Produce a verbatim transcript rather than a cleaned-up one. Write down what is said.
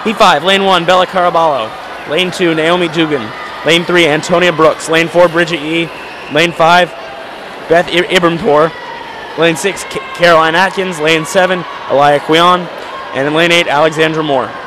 Heat five, lane one, Bella Caraballo. Lane two, Naomi Dugan. Lane three, Antonia Brooks. Lane four, Bridget Yee. Lane five, Beth I Ibrampour. Lane six, K Caroline Atkins. Lane seven, Elia Quion. And in lane eight, Alexandra Moore.